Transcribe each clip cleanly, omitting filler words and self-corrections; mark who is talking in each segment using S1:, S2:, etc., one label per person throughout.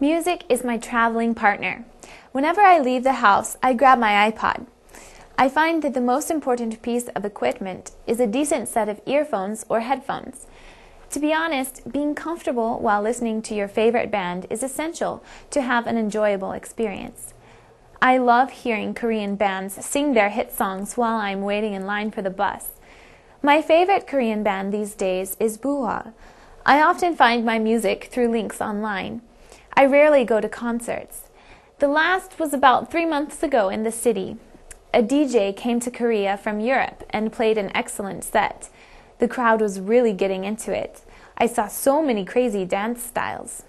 S1: Music is my traveling partner. Whenever I leave the house, I grab my iPod. I find that the most important piece of equipment is a decent set of earphones or headphones. To be honest, being comfortable while listening to your favorite band is essential to have an enjoyable experience. I love hearing Korean bands sing their hit songs while I'm waiting in line for the bus. My favorite Korean band these days is Buhwa. I often find my music through links online. I rarely go to concerts. The last was about 3 months ago in the city. A DJ came to Korea from Europe and played an excellent set. The crowd was really getting into it. I saw so many crazy dance styles.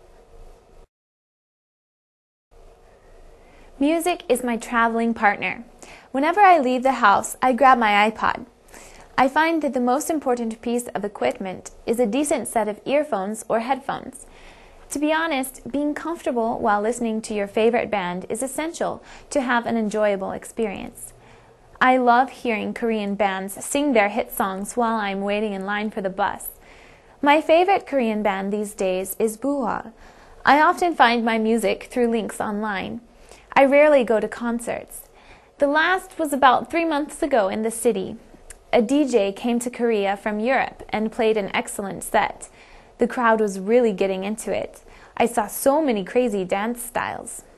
S1: Music is my traveling partner. Whenever I leave the house, I grab my iPod. I find that the most important piece of equipment is a decent set of earphones or headphones. To be honest, being comfortable while listening to your favorite band is essential to have an enjoyable experience. I love hearing Korean bands sing their hit songs while I'm waiting in line for the bus. My favorite Korean band these days is Buhwa. I often find my music through links online. I rarely go to concerts. The last was about 3 months ago in the city. A DJ came to Korea from Europe and played an excellent set. The crowd was really getting into it. I saw so many crazy dance styles.